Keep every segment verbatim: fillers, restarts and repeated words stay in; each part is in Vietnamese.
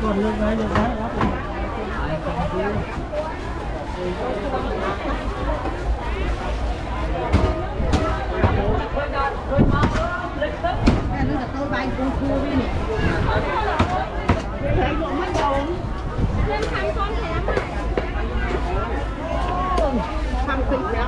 còn lưng đấy lưng đấy nó là tôi bay cu cu đi nè thấy bộ mất đầu lên thăm con thèm thăm thịt béo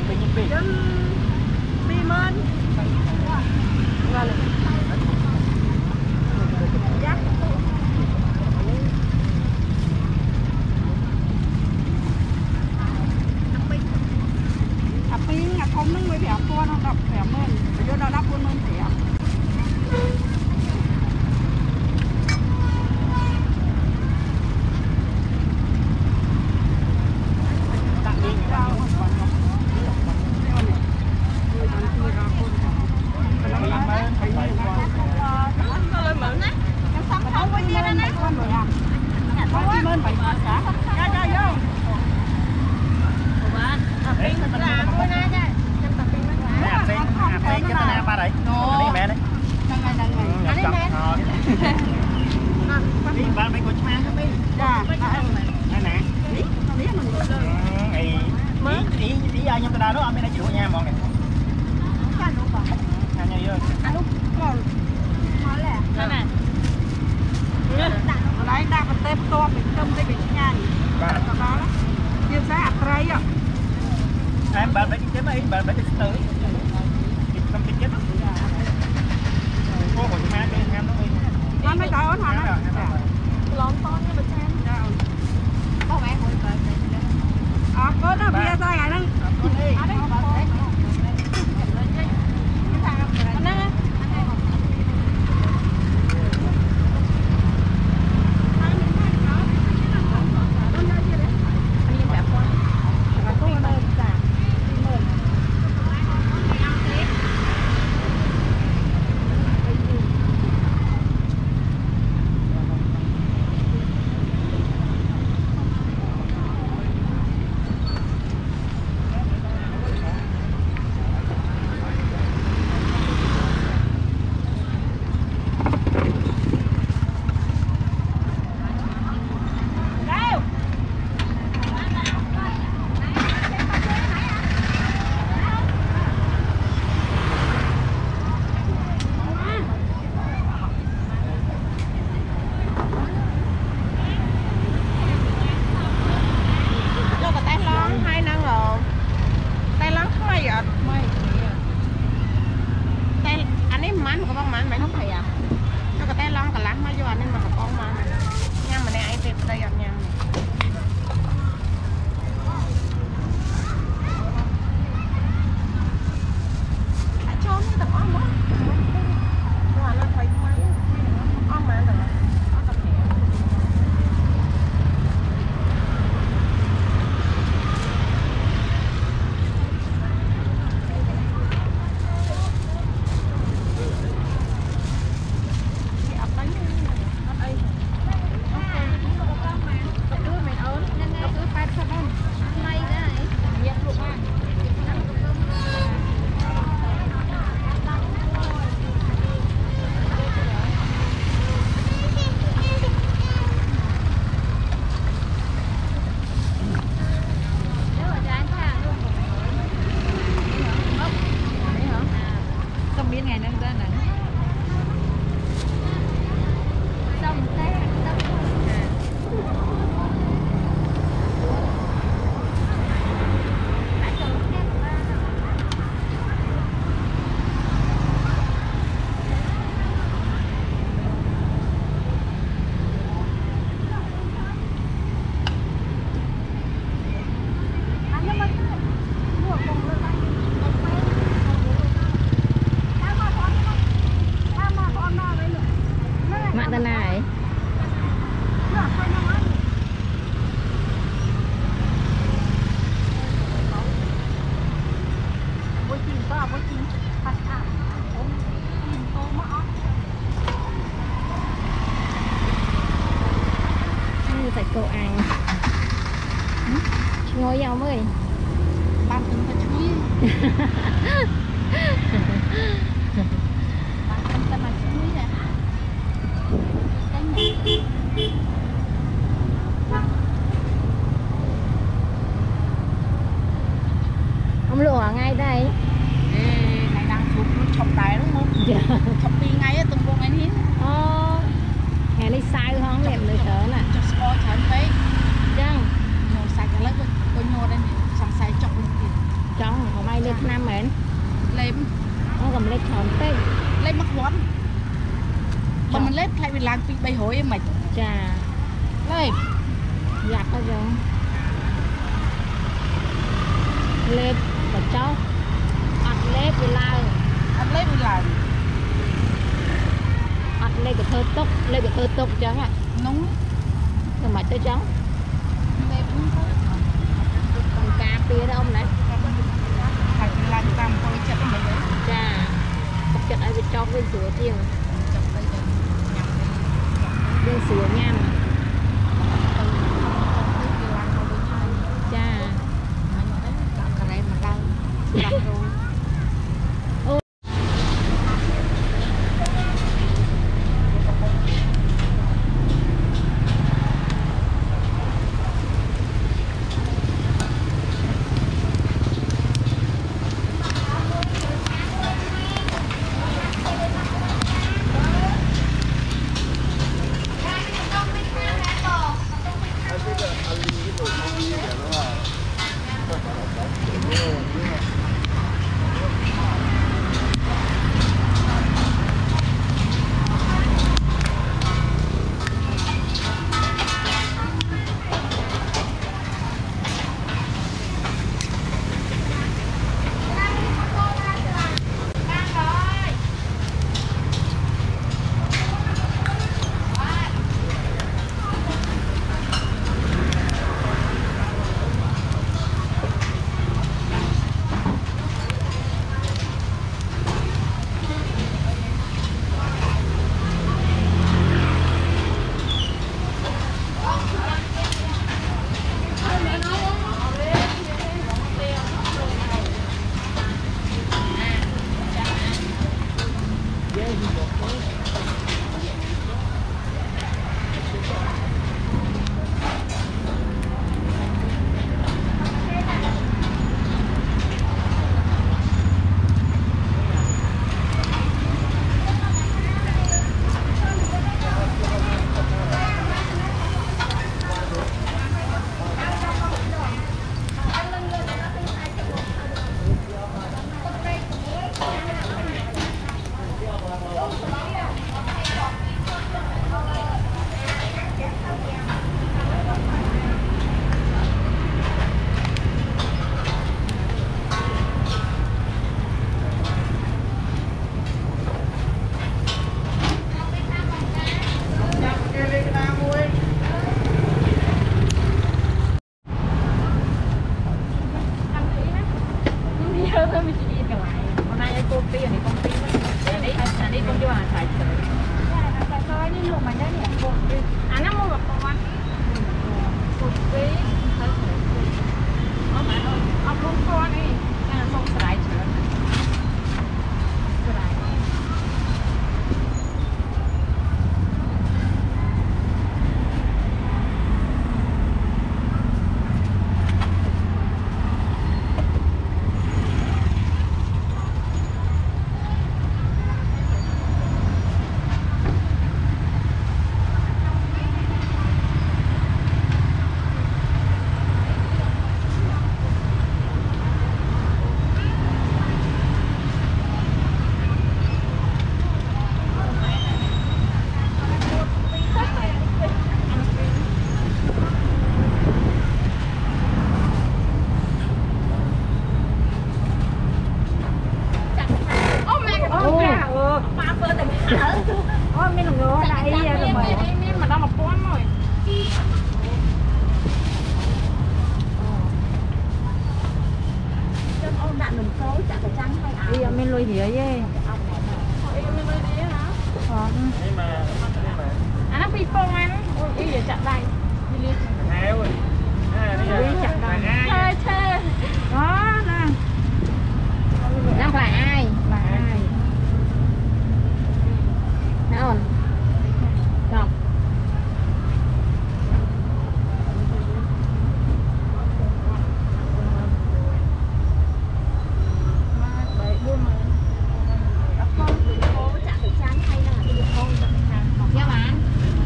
em bạn phải chết ấy, bạn phải tới năm chết chết cô của chúng ta đi em nó con mấy cái ớn hả lon to như bịch sen có mẹ hồi tới à có đó bia tay này nâng à đấy Cậu ăn ngồi nhau mới bạn cũng phải chui bạn cũng phải mà chui nè ông lụa ở ngay đây. Ê, này đang chụp chụp tài đúng không? Dạ. Chụp đi ngay ở tung vùng anh hiến. Ồ, ngày đi sai không đẹp người thở nè. Chụp score chán phê. Chăng? Nhồi sạch lấy tôi nhồi đây này, sang sai chọc lên kìa. Chăng, không năm mến lên nó cầm lên tròn tê lên mắc vón mà mình lên thay vì làm bay hối em mày chà lên giặt bao giờ lên và cháu ăn lên vì lao ăn lên vì làm ăn lên cái thơ tốc lên cái thơ tốc trắng ạ nóng rồi mà tới trắng lên còn cà phê đó ông đấy phải làm tam con chặt mấy đấy chà bắt chặt ai bị cho bên sữa chiều chặt đây nhầm bên sữa nhằm chà cái này mà đau đau rồi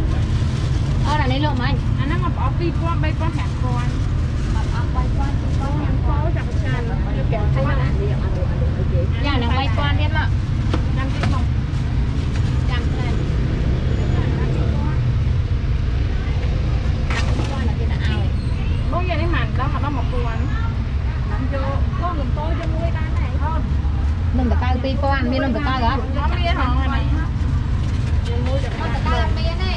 Anh nó ngọc ở phi con bay con hạt con. Mà ở bay con con nông tờ cao ti con miên nông tờ cao đó nó miên hả này mua được nông tờ cao là miên này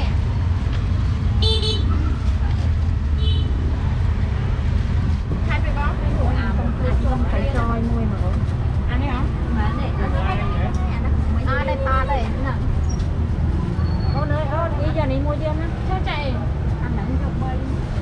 hai mươi bó à không phải trôi nuôi mà ăn đấy hả à đây to đây ô nơi ô đi giờ này mua chưa á sao chạy ăn nặng cho bay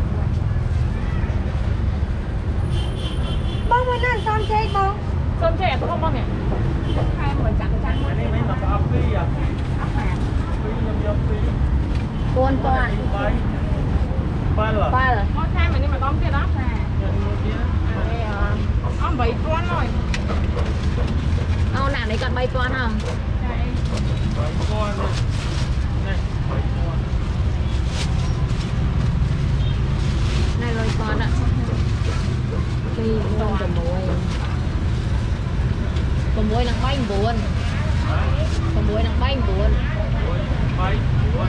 bông mới ăn xong chơi bông xong chơi tôi không bông nhỉ hai mình chặt chặt Cái này mấy mà ấp phi à? ấp hạt Phi nhầm nhầm phi. con con Bay. Bay rồi. ba rồi có hai mình đi mà bông kia đó ông bảy con rồi ông nào đấy còn bay con không Bảy con này. Này, bảy con. này rồi con ạ khi con cầm muối cầm muối nặng bánh buồn cầm muối nặng bánh buồn Bay.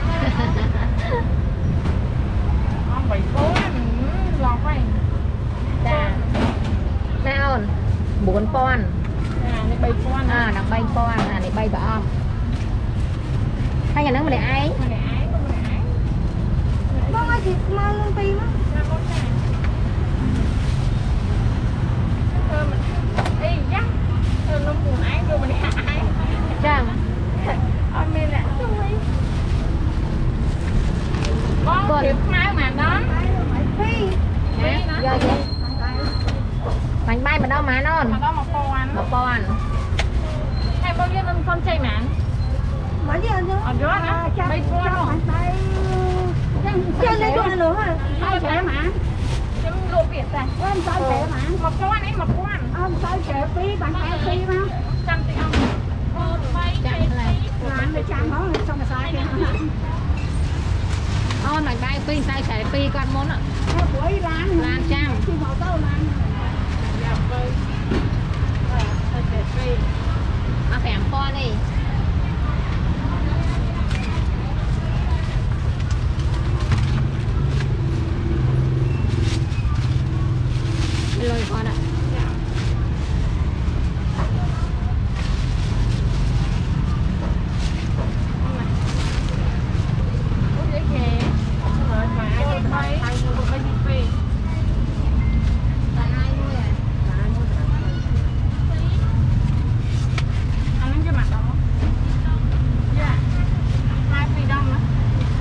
ông bảy con lọt vậy Dạ nào bốn con à này bảy con à nặng bay con à này bay vào hai nhà nước mà để ai mà để ái con mà để ái bông ơi thì mau luôn phi quá thơm ê chắc thơm nó buồn ái vô mình ái chẳng ông mình là con thiệp mai mà đó phi giờ gì bánh bay mà đâu mà non mà đó một con một con hay bao nhiêu năm con chay mà Mấy gì anh chứ? ở đó á mấy con luôn Trên đây con nữa hả? hai trẻ mà chứ đồ Việt à Em sao trẻ mà? một con ấy một con Em sao trẻ phí bằng hai phí mà? trăm tỷ ông một mấy chẳng là Làm để chăm nó xong rồi sai kìa. ôn bánh bay phi sai trẻ phi con muốn ạ Theo buổi lan lan trang khi vào tao lan. dạ vâng ờ trẻ phi à phèm con đi lôi con ạ dễ kể rồi mà ai thấy ai mua mấy gì phi tại ai nuôi à ăn đến cái mặt đó dạ hai phi đông á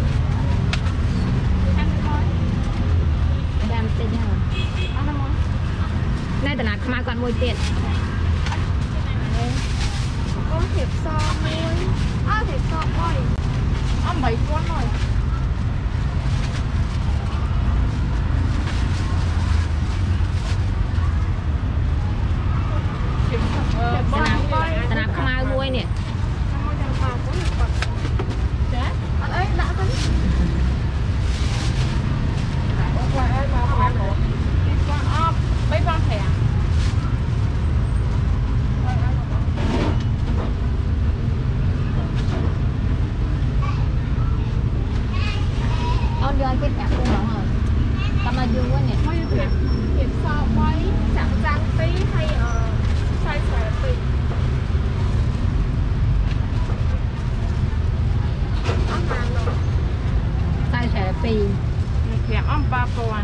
ăn thôi đem tên nhau ăn thôi nay tận là mà còn mùi tiền có thiệp so môi à thiệp so môi ông bảy con rồi thiệp so tận là tận là không ai mùi nè anh ấy đã thấy qua ơi vào qua một con ốp mấy con thẻ ôn vô cái đẹp luôn rồi tao mà dương quá nè mấy thiệp thiệp so mấy chẳng trang tí hay ờ sai xòe tí ăn hàng rồi sai trẻ phi thiệp ông ba con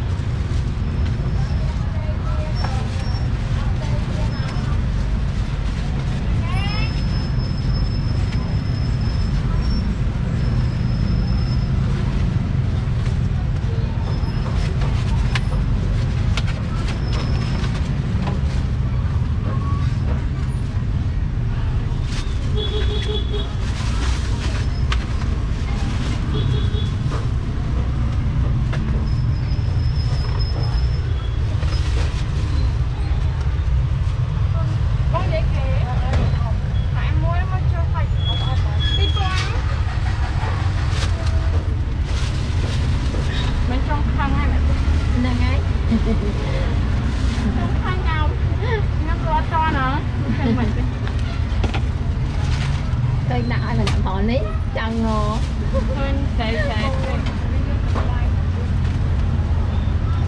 con dễ kể tại em mua nó mới cho phải đi con bên trong khăn hay là nè ngay trong khăn nhau nó có to nữa xem mình tôi đặt ai mình thọ ní chẳng ngờ hơn chạy chạy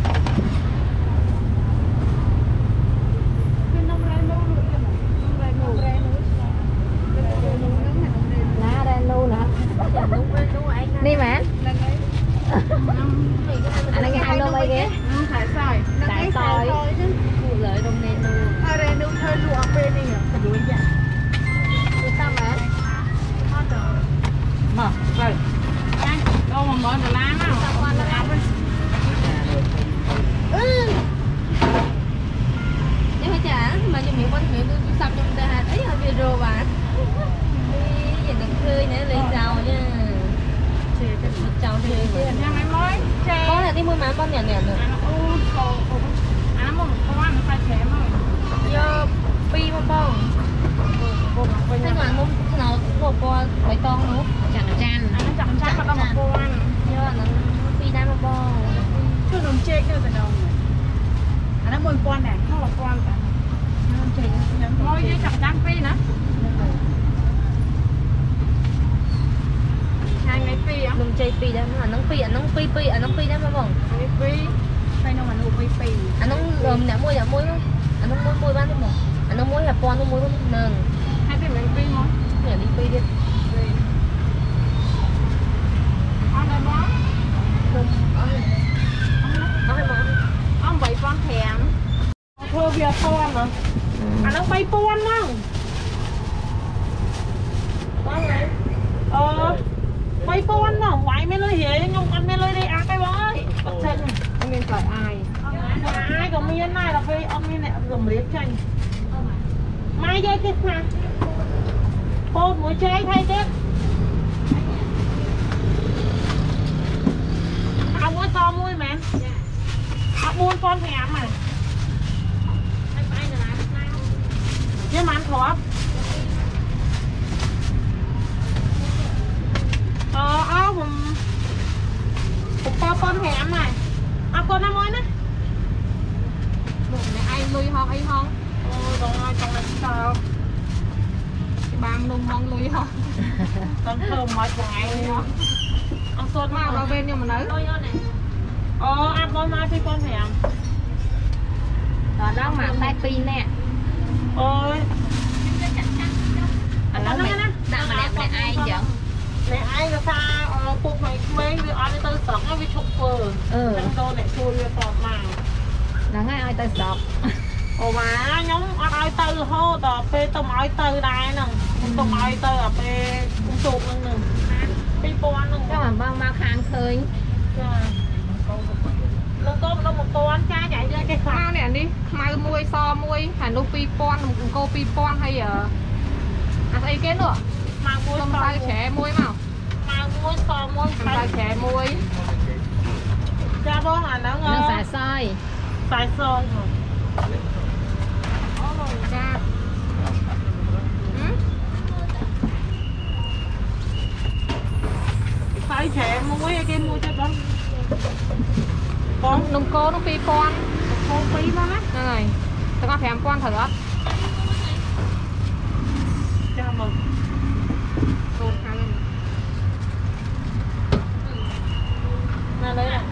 cái nông rai nô luôn nông rai nô Ủa con người tôi sắp trong đây hạt ấy hơi video bà. Đi đừng khơi nữa lấy giàu nha. Chào thì nhà máy mới có là đi mua má con nhẹ nhẹ nữa. À một con nó phải chém rồi. Yo pi mà bông. Thế mà không nào một con bấy con nữa. Chẳng chan. Nó chẳng chắc mà đâu một con. Yo nó pi đá mà bông. Cứ đồng chê kia từ đầu. À nó một con này, nó là con cả. Ngồi với chẳng chắc pi nữa. Hai ngày pi á. Nung chay pi đó mà nung pi à nung pi pi à nung pi đó mà bông. Pi. Đây nó mà nung pi pi. À nung rồi mình đã mua đã mua không? À nung mua mua bán đi mà. À nung mua là con nung mua nâng. Hai pi mình pi thôi. Nhà đi pi đi. Ăn đây bó. Nung ăn. Ăn mà. Ăn bảy con thèm. Thưa việc con mà. À nó bay con không? Con này. Ờ. Bay con mà ngoại mới lấy gì nhưng con mới lấy đi ăn cái bó ấy. Bắt chân. Anh nên phải ai? Ai còn miếng này là phải ông miếng này dùng liếp chanh. Mai chơi cái nào? Cô muốn chơi thay chứ. Tao muốn to mui mẹ. Tao muốn con thèm mà. Nhưng mà ăn khó. Ờ, áo một một to con thèm này. À con nó mới nè. Một này ai lui không ai không? Ôi rồi trong này sao? Cái bang nung mong lui không? Con thơm mọi ngày luôn. Ăn sốt Mà vào bên nhưng mà nấu. Ờ, ăn bó mai thì con thèm. Đó đó mà tay pi nè. Ôi. À nó mẹ đã mà đẹp mẹ ai vậy? Mẹ ai là sao? Ờ, cuộc mày quen với ai tới sống nó với chụp phở. Ừ. Trong đô này xui với tọt màng. Là ngay ai tay sọp. Ồ mà nhóm ai tư hô tọt phê tôm ai tư đây nè. Tôm ai tư ở phê cũng chụp nè nè. Phê con nè. Các bạn bao mau khang khơi. Nó có nó một tô ăn cha chạy ra cái Mau nè đi, mau muôi so muôi, hành nô pi pon, cô pi pon hay ở à thấy cái nữa, mang muối không so tay trẻ muôi màu, mang muối so muối không tay trẻ muôi, cha bố là nó nó ngon xài soi, xài son rồi cha, xài trẻ muối cái muối cho con con nông cô nó pi pon, con phí nó á, này, tao có thèm pon thử á, cha mừng con khang lên, nè đây nè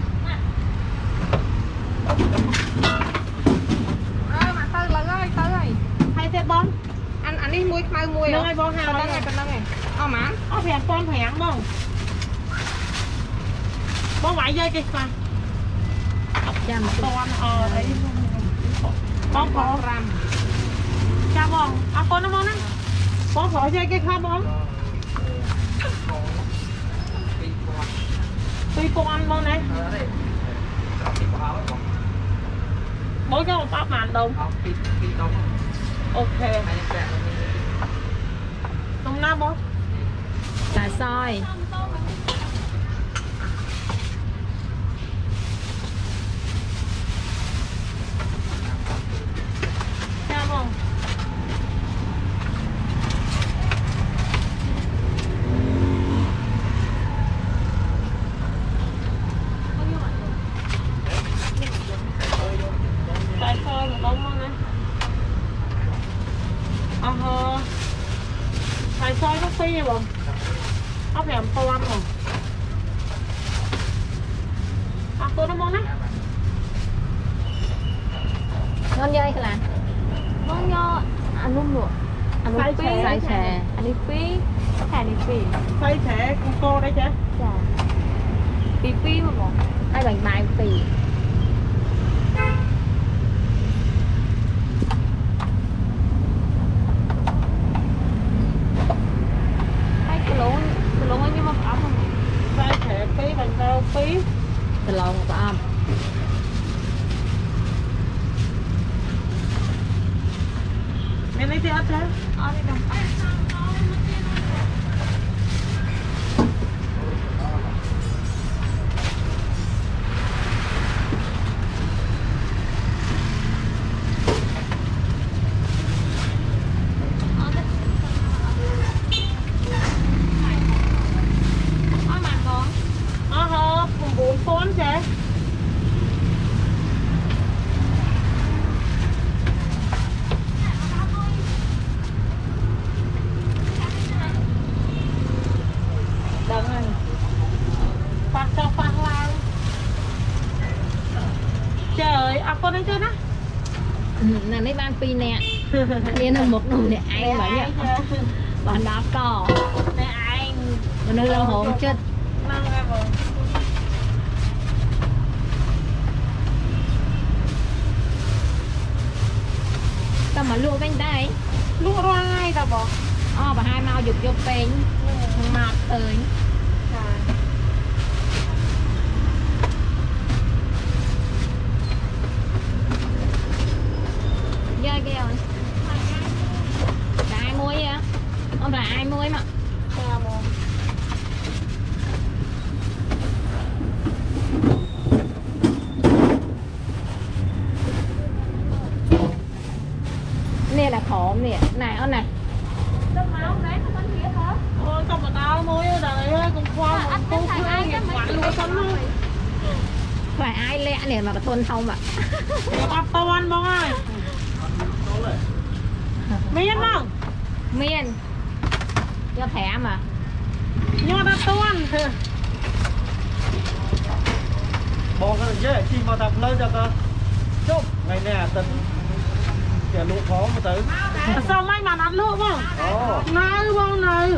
ơi mà tới lần ơi tới rồi, hai xe bón anh anh đi muôi mau muôi nơi bón hào đây này bên đây này, ô má, ó thèm con thèm không bón ngoại dây cái sao chăm con ờ đấy bón có ram, cha bón à con nó bón á bón khỏi dây cái khác bón tuy con ăn bón này bố cho một bắp màn đồng ok đồng na bố xài soi. cha bón tại sao một bông này ờ hờ tại sao nó phi vậy bông ốc làm to ăn rồi à cô nó món á Ngon dây cái là ngon nho ăn luôn nữa ăn luôn pi xài chè ăn đi pi chè đi pi xoay trẻ con cô đấy chứ chè pi pi mà bỏ ai bánh mai pi ai cái lỗ cái lỗ như mà ấm không xoay trẻ phí bằng đâu phí cái lỗ mà ấm Nên lấy thì ớt thế. Ớt đi đồng. Là mấy ban pi nè nên là một nồi để anh bảo nhá bọn đó cò để anh bọn nơi lâu hồn chết tao mà lụa bên đây lụa ra ngay tao bỏ ờ bà hai mau dục vô bên mạt tới chơi kìa rồi là ai mua vậy không phải ai mua mà nè là khổ nè này ơn này ôi không mà tao mua ở đây cũng khoa cũng không ai quản luôn xong luôn phải ai lẹ nè mà có thôn không ạ bắp tao ăn bông ơi miên không miên cho thẻ mà nhô đã tuôn bỏ cái dễ chi mà tập lên cho cơ chúc ngày nè tình kẻ lụa khó một tới sao mấy mà ăn lụa không ồ nói không này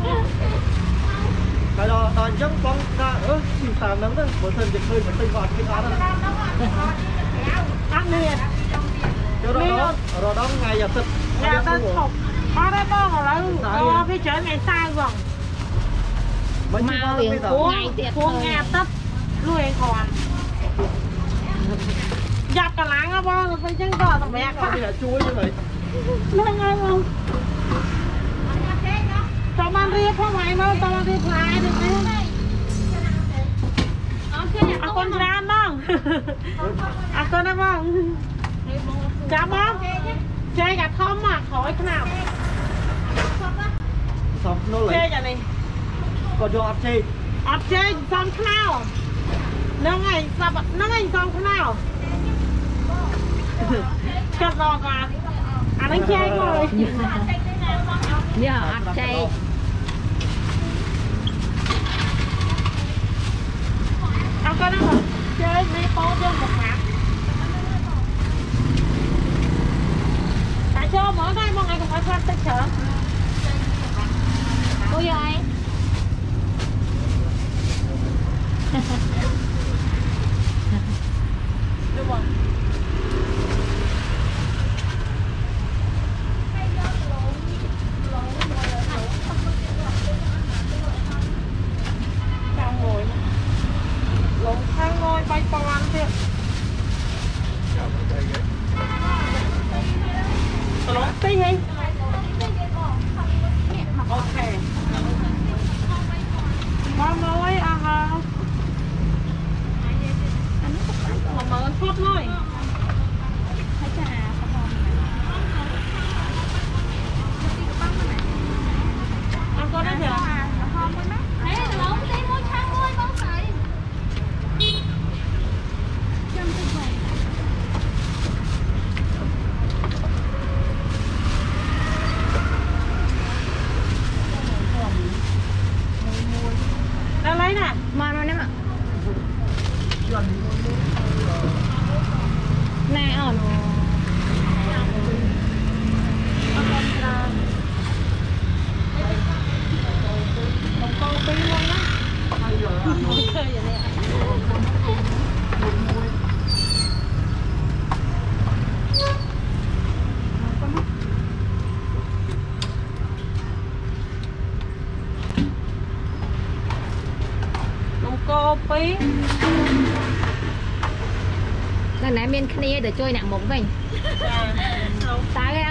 cái đó toàn dẫm bóng ra ớ chỉ tạm nắng thôi một thân dịch hơi một tinh gọt cái đó đó ăn đi cho đó đó rồi đó ngày giờ thịt nhà ta thục có đấy bông rồi đấy có cái chơi ngày sai vòng mau biển của của nghe tất lùi còn dập cả láng á bông phải chân cờ tầm mẹ đi là chuối như vậy nâng ngay không tao mang riêng không mày đâu tao mang riêng lại được không à con ra bông à con đây bông chả bông chơi cả thơm mà khỏi cái nào xong nó chơi lấy giờ này còn cho áp chi áp chơi xong cái nào nâng ngày sao nâng ngày xong cái nào chật rồi cả à đánh chơi rồi giờ áp chơi ăn cái đó rồi chơi mấy phố cho một mặt tại cho mỗi ngày một ngày cũng phải phát tới chợ cô giờ anh đúng không đang ngồi lộn sang ngồi bay toàn thiệt lộn tí đi ok con nói à hả mà mở phút thôi ăn con đấy nhở đã lấy nè mà nó nè mà này ổn một con tí luôn á chơi vậy nè cô phí lần này bên kia để chơi nặng một mình tại